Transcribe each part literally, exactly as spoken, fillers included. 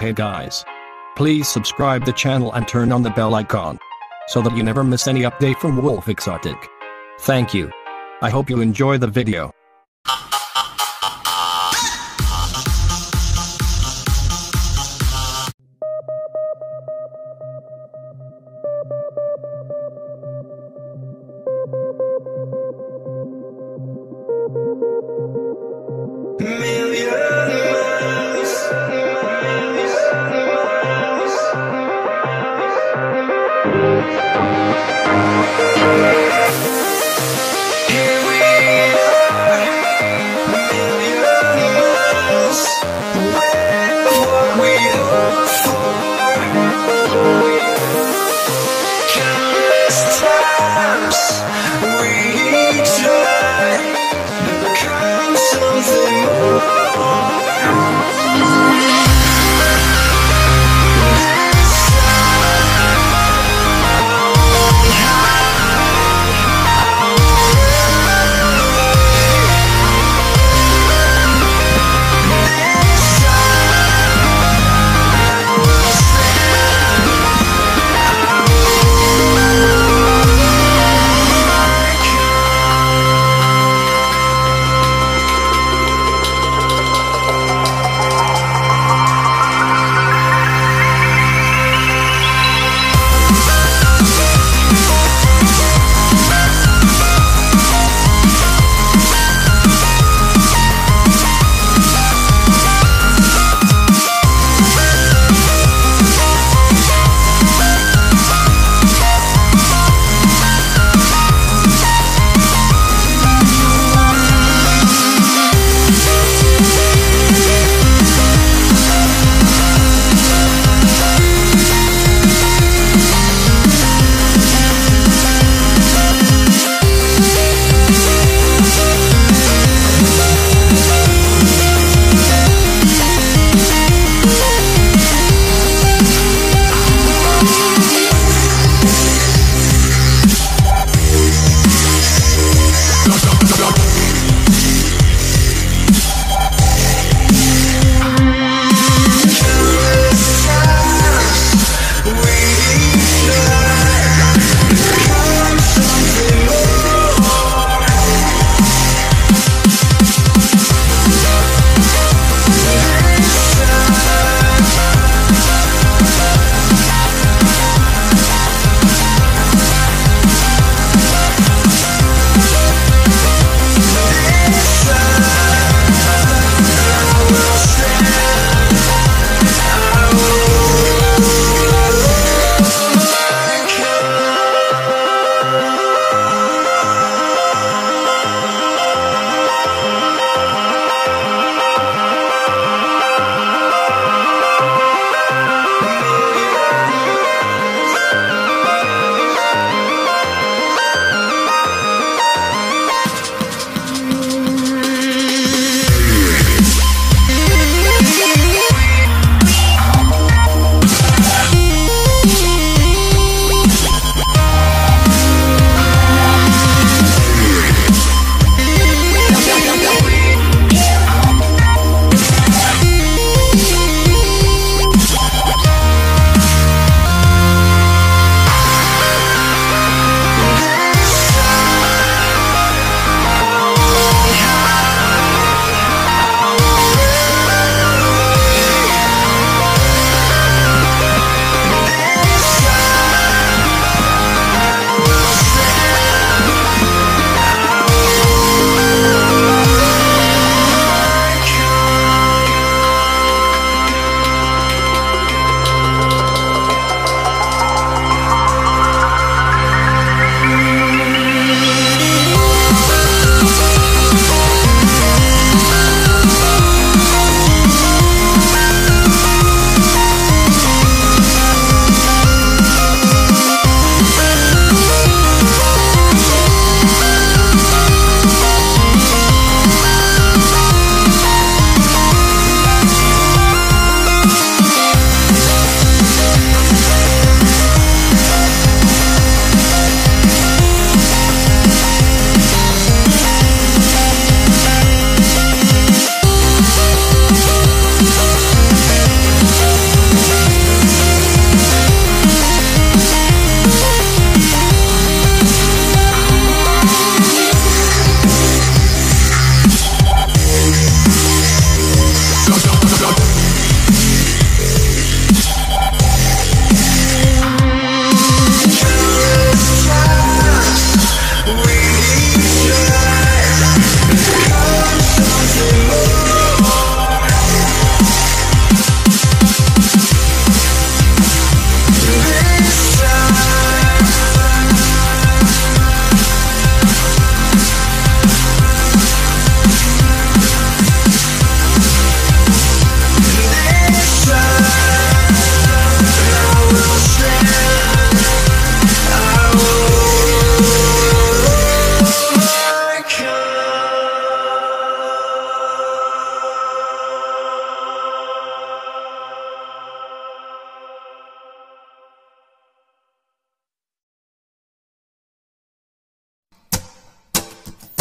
Okay guys. Please subscribe the channel and turn on the bell icon, so that you never miss any update from Wolf Exotic. Thank you. I hope you enjoy the video. Here we are.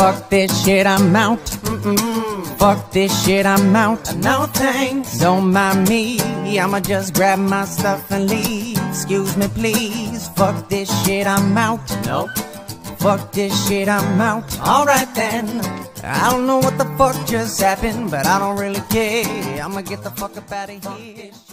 Fuck this shit, I'm out. Mm-mm. Fuck this shit, I'm out. No thanks. Don't mind me, I'ma just grab my stuff and leave. Excuse me, please. Fuck this shit, I'm out. Nope. Fuck this shit, I'm out. Alright then. I don't know what the fuck just happened, but I don't really care. I'ma get the fuck up out of here.